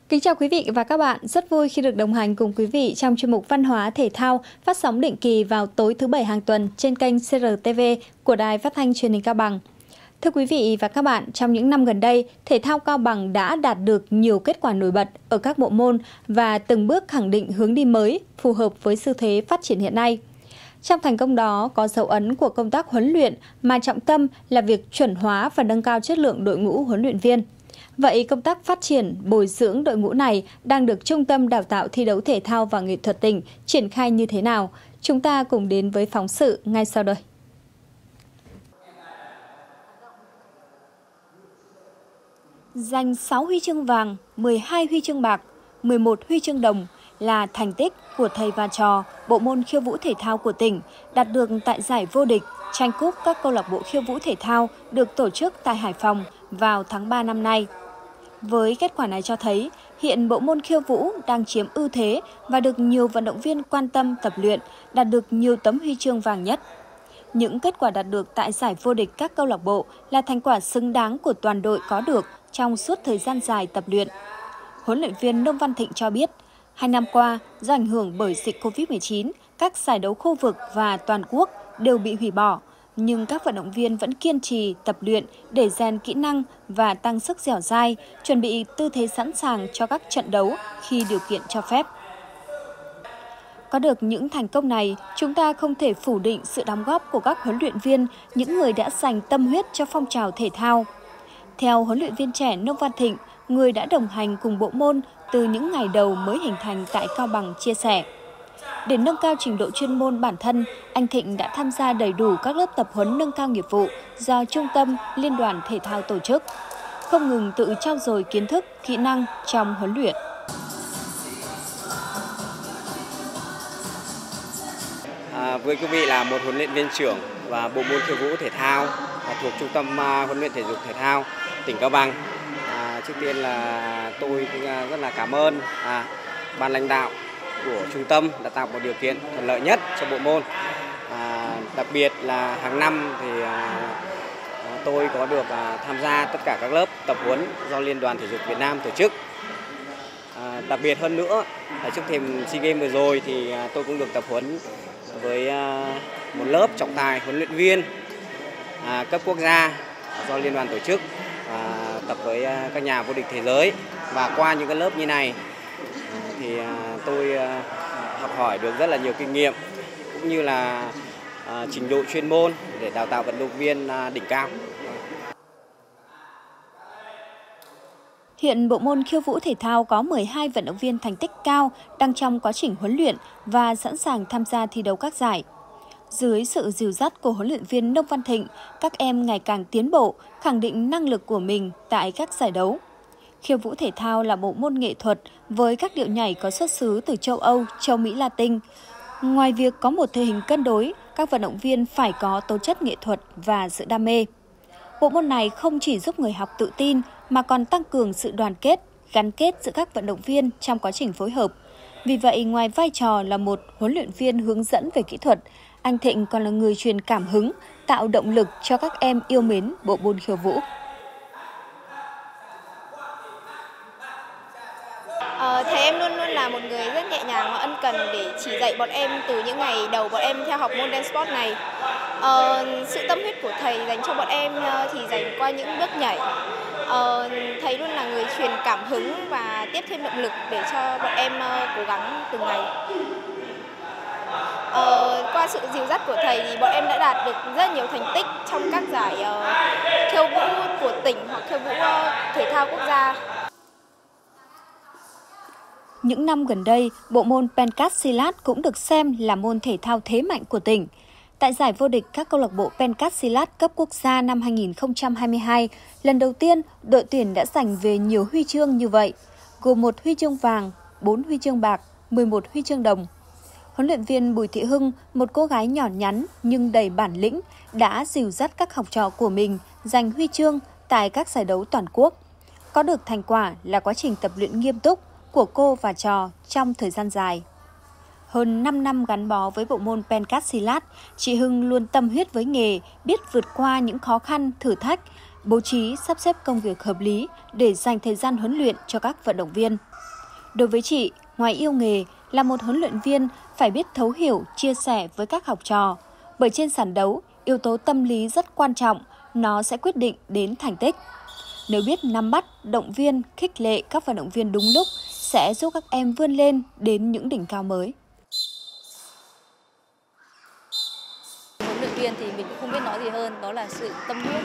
Kính chào quý vị và các bạn, rất vui khi được đồng hành cùng quý vị trong chuyên mục Văn hóa Thể thao phát sóng định kỳ vào tối thứ Bảy hàng tuần trên kênh CRTV của Đài Phát thanh Truyền hình Cao Bằng. Thưa quý vị và các bạn, trong những năm gần đây, thể thao Cao Bằng đã đạt được nhiều kết quả nổi bật ở các bộ môn và từng bước khẳng định hướng đi mới phù hợp với xu thế phát triển hiện nay. Trong thành công đó có dấu ấn của công tác huấn luyện mà trọng tâm là việc chuẩn hóa và nâng cao chất lượng đội ngũ huấn luyện viên. Vậy công tác phát triển, bồi dưỡng đội ngũ này đang được Trung tâm Đào tạo Thi đấu Thể thao và Nghệ thuật tỉnh triển khai như thế nào? Chúng ta cùng đến với phóng sự ngay sau đây. Giành 6 huy chương vàng, 12 huy chương bạc, 11 huy chương đồng là thành tích của thầy và trò bộ môn khiêu vũ thể thao của tỉnh đạt được tại giải vô địch tranh cúp các câu lạc bộ khiêu vũ thể thao được tổ chức tại Hải Phòng vào tháng 3 năm nay. Với kết quả này cho thấy, hiện bộ môn khiêu vũ đang chiếm ưu thế và được nhiều vận động viên quan tâm tập luyện, đạt được nhiều tấm huy chương vàng nhất. Những kết quả đạt được tại giải vô địch các câu lạc bộ là thành quả xứng đáng của toàn đội có được trong suốt thời gian dài tập luyện. Huấn luyện viên Nông Văn Thịnh cho biết, 2 năm qua, do ảnh hưởng bởi dịch Covid-19, các giải đấu khu vực và toàn quốc đều bị hủy bỏ, nhưng các vận động viên vẫn kiên trì tập luyện để rèn kỹ năng và tăng sức dẻo dai, chuẩn bị tư thế sẵn sàng cho các trận đấu khi điều kiện cho phép. Có được những thành công này, chúng ta không thể phủ định sự đóng góp của các huấn luyện viên, những người đã dành tâm huyết cho phong trào thể thao. Theo huấn luyện viên trẻ Nông Văn Thịnh, người đã đồng hành cùng bộ môn từ những ngày đầu mới hình thành tại Cao Bằng chia sẻ. Để nâng cao trình độ chuyên môn bản thân, anh Thịnh đã tham gia đầy đủ các lớp tập huấn nâng cao nghiệp vụ do Trung tâm Liên đoàn Thể thao tổ chức, không ngừng tự trau dồi kiến thức, kỹ năng trong huấn luyện. Với cương vị là một huấn luyện viên trưởng và bộ môn khiêu vũ thể thao thuộc Trung tâm huấn luyện thể dục thể thao tỉnh Cao Bằng, trước tiên là tôi rất là cảm ơn ban lãnh đạo của trung tâm đã tạo một điều kiện thuận lợi nhất cho bộ môn. Đặc biệt là hàng năm thì tôi có được tham gia tất cả các lớp tập huấn do Liên đoàn Thể dục Việt Nam tổ chức. Đặc biệt hơn nữa là trước thềm SEA Games vừa rồi thì tôi cũng được tập huấn với một lớp trọng tài huấn luyện viên cấp quốc gia do liên đoàn tổ chức, tập với các nhà vô địch thế giới. Và qua những cái lớp như này thì tôi học hỏi được rất là nhiều kinh nghiệm cũng như là trình độ chuyên môn để đào tạo vận động viên đỉnh cao. Hiện bộ môn khiêu vũ thể thao có 12 vận động viên thành tích cao đang trong quá trình huấn luyện và sẵn sàng tham gia thi đấu các giải. Dưới sự dìu dắt của huấn luyện viên Nông Văn Thịnh, các em ngày càng tiến bộ, khẳng định năng lực của mình tại các giải đấu. Khiêu vũ thể thao là bộ môn nghệ thuật với các điệu nhảy có xuất xứ từ châu Âu, châu Mỹ Latin. Ngoài việc có một thể hình cân đối, các vận động viên phải có tố chất nghệ thuật và sự đam mê. Bộ môn này không chỉ giúp người học tự tin mà còn tăng cường sự đoàn kết, gắn kết giữa các vận động viên trong quá trình phối hợp. Vì vậy, ngoài vai trò là một huấn luyện viên hướng dẫn về kỹ thuật, anh Thịnh còn là người truyền cảm hứng, tạo động lực cho các em yêu mến bộ môn khiêu vũ. Thầy em luôn luôn là một người rất nhẹ nhàng và ân cần để chỉ dạy bọn em từ những ngày đầu bọn em theo học môn dance sport này. Sự tâm huyết của thầy dành cho bọn em thì dành qua những bước nhảy. Thầy luôn là người truyền cảm hứng và tiếp thêm động lực để cho bọn em cố gắng từng ngày. Qua sự dìu dắt của thầy thì bọn em đã đạt được rất nhiều thành tích trong các giải khiêu vũ của tỉnh hoặc khiêu vũ thể thao quốc gia. Những năm gần đây, bộ môn Pencak-Silat cũng được xem là môn thể thao thế mạnh của tỉnh. Tại giải vô địch các câu lạc bộ Pencak-Silat cấp quốc gia năm 2022, lần đầu tiên đội tuyển đã giành về nhiều huy chương như vậy, gồm 1 huy chương vàng, 4 huy chương bạc, 11 huy chương đồng. Huấn luyện viên Bùi Thị Hưng, một cô gái nhỏ nhắn nhưng đầy bản lĩnh, đã dìu dắt các học trò của mình giành huy chương tại các giải đấu toàn quốc. Có được thành quả là quá trình tập luyện nghiêm túc của cô và trò trong thời gian dài. Hơn 5 năm gắn bó với bộ môn Pencak-Silat, chị Hưng luôn tâm huyết với nghề, biết vượt qua những khó khăn, thử thách, bố trí sắp xếp công việc hợp lý để dành thời gian huấn luyện cho các vận động viên. Đối với chị, ngoài yêu nghề, là một huấn luyện viên phải biết thấu hiểu, chia sẻ với các học trò. Bởi trên sàn đấu, yếu tố tâm lý rất quan trọng, nó sẽ quyết định đến thành tích. Nếu biết nắm bắt, động viên, khích lệ các vận động viên đúng lúc, sẽ giúp các em vươn lên đến những đỉnh cao mới. Huấn luyện viên thì mình cũng không biết nói gì hơn, đó là sự tâm huyết,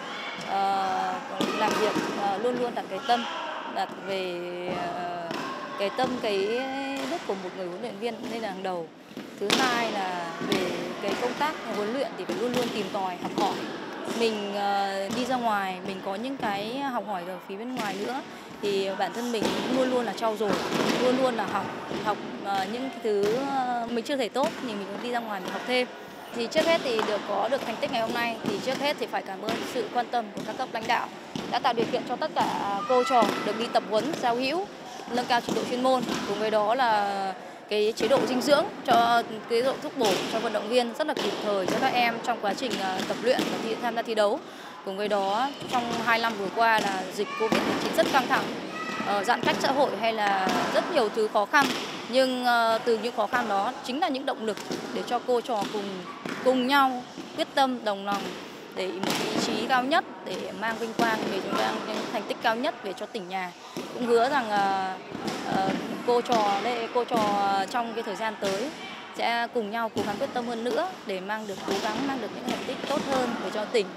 làm việc luôn luôn đặt cái tâm, đặt về cái tâm, cái đức của một người huấn luyện viên lên hàng đầu. Thứ hai là về cái công tác huấn luyện thì phải luôn luôn tìm tòi, học hỏi. Mình đi ra ngoài, mình có những cái học hỏi ở phía bên ngoài nữa, thì bản thân mình luôn luôn là trau dồi, luôn luôn là học những thứ mình chưa thể tốt thì mình cũng đi ra ngoài mình học thêm. Thì trước hết thì có được thành tích ngày hôm nay thì trước hết thì phải cảm ơn sự quan tâm của các cấp lãnh đạo đã tạo điều kiện cho tất cả cô trò được đi tập huấn, giao hữu, nâng cao trình độ chuyên môn, cùng với đó là cái chế độ dinh dưỡng, cho cái độ thuốc bổ cho vận động viên rất là kịp thời cho các em trong quá trình tập luyện và tham gia thi đấu. Cùng với đó, trong 2 năm vừa qua là dịch Covid-19 rất căng thẳng, giãn cách xã hội hay là rất nhiều thứ khó khăn, nhưng từ những khó khăn đó chính là những động lực để cho cô trò cùng nhau quyết tâm đồng lòng để một ý chí cao nhất để mang vinh quang về chúng ta, những thành tích cao nhất về cho tỉnh nhà. Cũng hứa rằng cô trò trong cái thời gian tới sẽ cùng nhau cố gắng quyết tâm hơn nữa để cố gắng mang được những thành tích tốt hơn về cho tỉnh.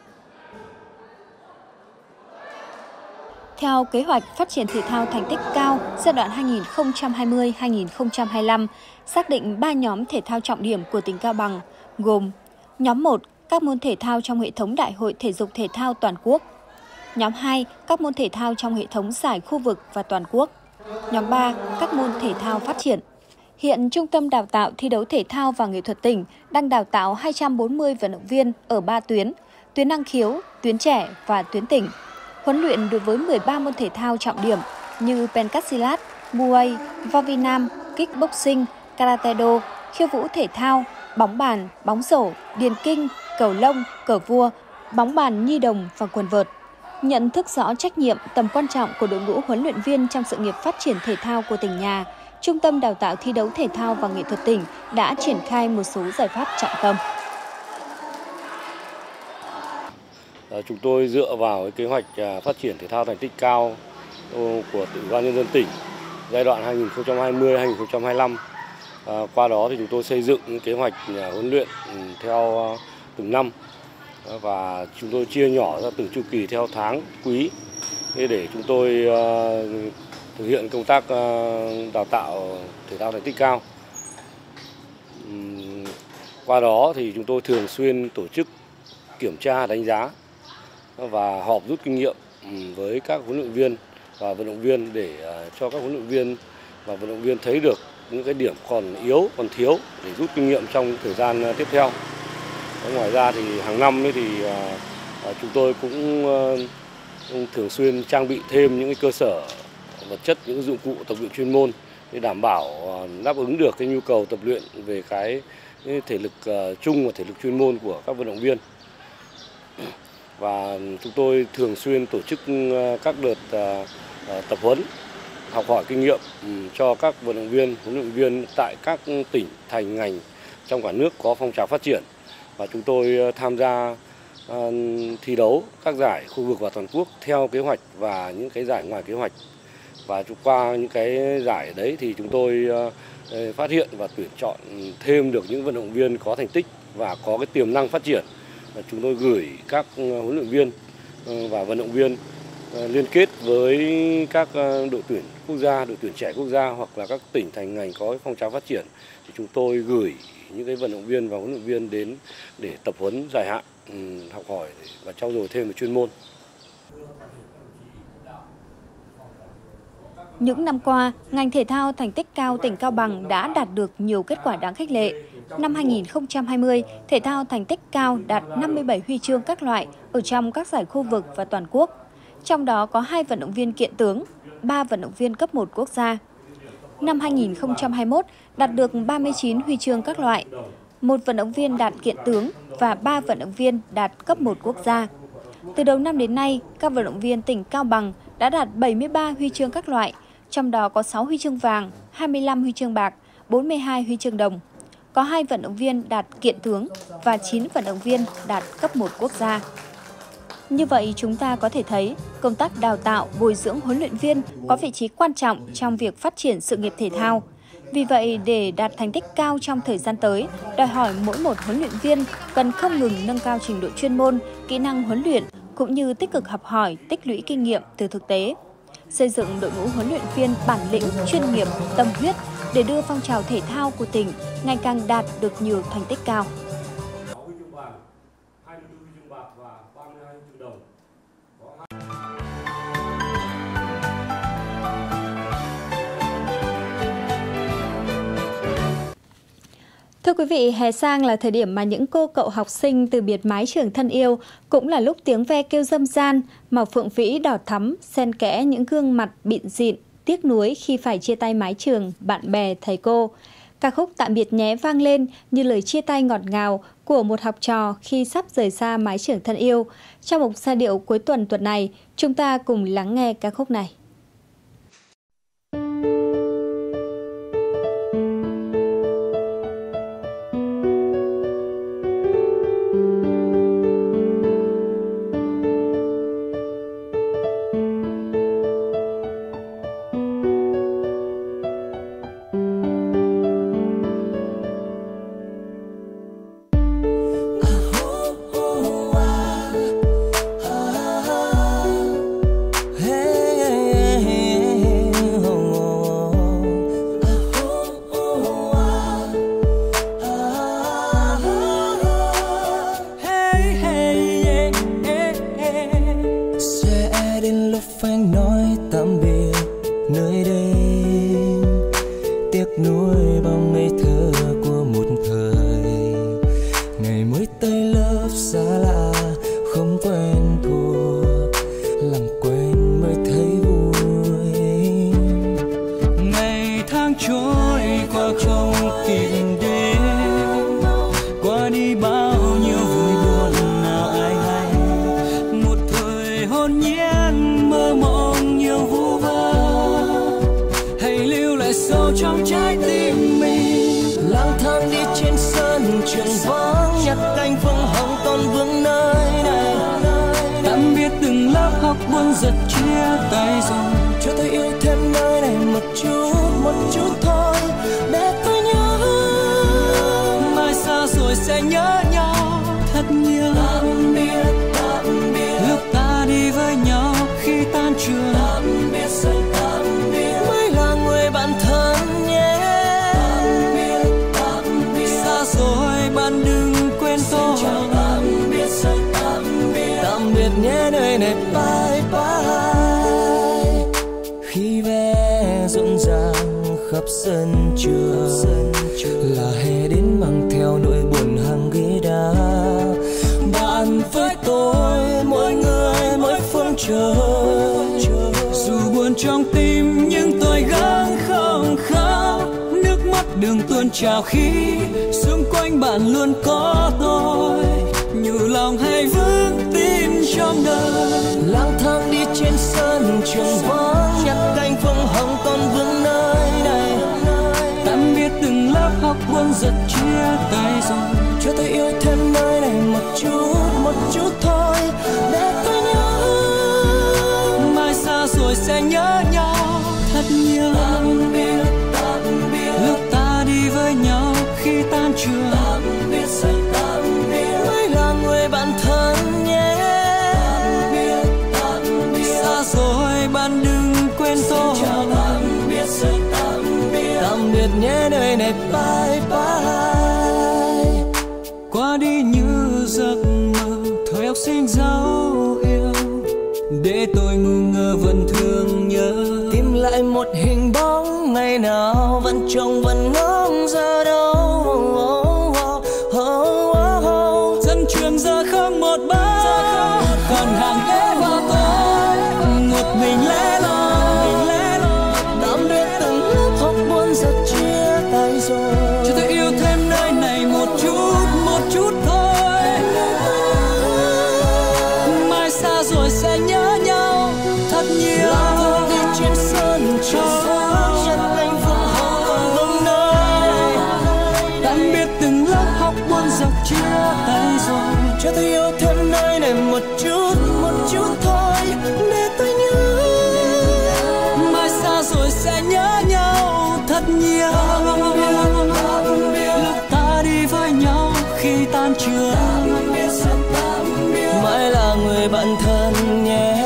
Theo kế hoạch phát triển thể thao thành tích cao giai đoạn 2020-2025, xác định 3 nhóm thể thao trọng điểm của tỉnh Cao Bằng, gồm: nhóm 1, các môn thể thao trong hệ thống Đại hội Thể dục Thể thao toàn quốc; nhóm 2, các môn thể thao trong hệ thống giải khu vực và toàn quốc; nhóm 3, các môn thể thao phát triển. Hiện Trung tâm Đào tạo Thi đấu Thể thao và Nghệ thuật tỉnh đang đào tạo 240 vận động viên ở 3 tuyến: tuyến năng khiếu, tuyến trẻ và tuyến tỉnh. Huấn luyện đối với 13 môn thể thao trọng điểm như Pencak-silat, Muay, võ Việt Nam, kickboxing, karate-do, khiêu vũ thể thao, bóng bàn, bóng rổ, điền kinh, cầu lông, cờ vua, bóng bàn nhi đồng và quần vợt. Nhận thức rõ trách nhiệm, tầm quan trọng của đội ngũ huấn luyện viên trong sự nghiệp phát triển thể thao của tỉnh nhà, Trung tâm Đào tạo Thi đấu Thể thao và Nghệ thuật tỉnh đã triển khai một số giải pháp trọng tâm. Chúng tôi dựa vào cái kế hoạch phát triển thể thao thành tích cao của Ủy ban Nhân dân tỉnh giai đoạn 2020-2025. Qua đó thì chúng tôi xây dựng kế hoạch huấn luyện theo từng năm và chúng tôi chia nhỏ ra từng chu kỳ theo tháng, quý để chúng tôi thực hiện công tác đào tạo thể thao thành tích cao. Qua đó thì chúng tôi thường xuyên tổ chức kiểm tra, đánh giá và họp rút kinh nghiệm với các huấn luyện viên và vận động viên để cho các huấn luyện viên và vận động viên thấy được những cái điểm còn yếu, còn thiếu để rút kinh nghiệm trong thời gian tiếp theo. Ngoài ra thì hàng năm thì chúng tôi cũng thường xuyên trang bị thêm những cái cơ sở vật chất, những dụng cụ tập luyện chuyên môn để đảm bảo đáp ứng được cái nhu cầu tập luyện về cái thể lực chung và thể lực chuyên môn của các vận động viên. Và chúng tôi thường xuyên tổ chức các đợt tập huấn, học hỏi kinh nghiệm cho các vận động viên, huấn luyện viên tại các tỉnh, thành, ngành trong cả nước có phong trào phát triển. Và chúng tôi tham gia thi đấu các giải khu vực và toàn quốc theo kế hoạch và những cái giải ngoài kế hoạch. Và qua những cái giải đấy thì chúng tôi phát hiện và tuyển chọn thêm được những vận động viên có thành tích và có cái tiềm năng phát triển. Và chúng tôi gửi các huấn luyện viên và vận động viên liên kết với các đội tuyển quốc gia, đội tuyển trẻ quốc gia hoặc là các tỉnh thành ngành có phong trào phát triển. Thì chúng tôi gửi những cái vận động viên và huấn luyện viên đến để tập huấn dài hạn, học hỏi và trau dồi thêm về chuyên môn. Những năm qua, ngành thể thao thành tích cao tỉnh Cao Bằng đã đạt được nhiều kết quả đáng khích lệ. Năm 2020, thể thao thành tích cao đạt 57 huy chương các loại ở trong các giải khu vực và toàn quốc. Trong đó có 2 vận động viên kiện tướng, 3 vận động viên cấp 1 quốc gia. Năm 2021, đạt được 39 huy chương các loại, 1 vận động viên đạt kiện tướng và 3 vận động viên đạt cấp 1 quốc gia. Từ đầu năm đến nay, các vận động viên tỉnh Cao Bằng đã đạt 73 huy chương các loại, trong đó có 6 huy chương vàng, 25 huy chương bạc, 42 huy chương đồng. Có 2 vận động viên đạt kiện tướng và 9 vận động viên đạt cấp 1 quốc gia. Như vậy, chúng ta có thể thấy công tác đào tạo, bồi dưỡng huấn luyện viên có vị trí quan trọng trong việc phát triển sự nghiệp thể thao. Vì vậy, để đạt thành tích cao trong thời gian tới, đòi hỏi mỗi một huấn luyện viên cần không ngừng nâng cao trình độ chuyên môn, kỹ năng huấn luyện, cũng như tích cực học hỏi, tích lũy kinh nghiệm từ thực tế. Xây dựng đội ngũ huấn luyện viên bản lĩnh, chuyên nghiệp, tâm huyết để đưa phong trào thể thao của tỉnh ngày càng đạt được nhiều thành tích cao. Thưa quý vị, hè sang là thời điểm mà những cô cậu học sinh từ biệt mái trường thân yêu, cũng là lúc tiếng ve kêu râm ran, màu phượng vĩ đỏ thắm, xen kẽ những gương mặt bịn dịn, tiếc nuối khi phải chia tay mái trường, bạn bè, thầy cô. Ca khúc Tạm biệt nhé vang lên như lời chia tay ngọt ngào của một học trò khi sắp rời xa mái trường thân yêu. Trong một giai điệu cuối tuần này, chúng ta cùng lắng nghe ca khúc này. Buồn giật chia tay rồi, cho tôi yêu thêm nơi này một chút thôi, để tôi nhớ. Mai xa rồi sẽ nhớ nhau thật nhiều. Tạm biệt, lúc ta đi với nhau khi tan trường. Tạm biệt, rồi tạm biệt, mới là người bạn thân nhé. Tạm biệt, xa rồi bạn đừng quên tôi. Xin chào, tạm biệt, rồi tạm biệt nhé nơi này. Bye bye. Khi ve rộn ràng khắp sân trường, là hè đến mang theo nỗi buồn hàng ghế đá. Bạn với tôi, mỗi người mỗi phương trời. Dù buồn trong tim nhưng tôi gắng không khóc. Nước mắt đường tuôn trào khi xung quanh bạn luôn có tôi. Nhủ lòng hay vững tin trong đời. Lang thang đi trên sân trường vắng, nhặt cánh phương hồng còn vương nơi này. Tạm biệt từng lớp học buồn giật chia tay rồi, cho tôi yêu thêm nơi này một chút thôi, để tôi nhớ. Mai xa rồi sẽ nhớ nhau thật nhiều. Tạm biệt, lúc ta đi với nhau khi tan trường. Tạm biệt, rồi tạm biệt, mới là người bạn thân nhé. Tạm biệt, xa rồi bạn đừng quên tôi. Xin chào, tạm biệt, rồi tạm biệt nhé nơi này. Bye bye. Qua đi như giấc mơ thời học sinh dấu yêu, để tôi ngu ngơ vẫn thương nhớ. Tìm lại một hình bóng ngày nào vẫn trông vẫn ngóng giờ đâu. Dân trường giờ không một bóng, còn hàng ghế vào tôi một mình lẻ loi. Tạm biệt từng lớp học buồn giật chia tay rồi, cho tôi yêu thêm nơi này một chút thôi. tay rồi, cho tôi yêu thêm nơi này một chút thôi, để tôi nhớ. Mai xa rồi sẽ nhớ nhau thật nhiều. Lúc ta đi với nhau khi tan trường, mãi là người bạn thân nhé.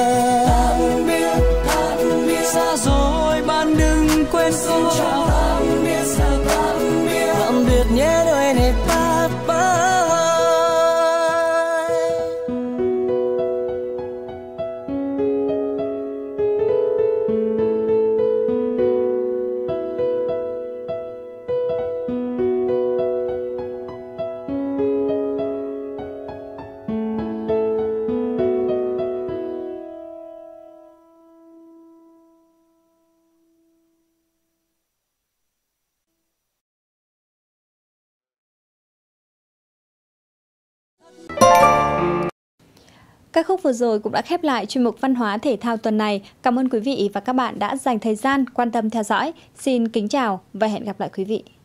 Xa rồi bạn đừng quên xin chào. Tạm biệt nhé nơi này, bye bye. Các khúc vừa rồi cũng đã khép lại chuyên mục Văn hóa Thể thao tuần này. Cảm ơn quý vị và các bạn đã dành thời gian quan tâm theo dõi. Xin kính chào và hẹn gặp lại quý vị.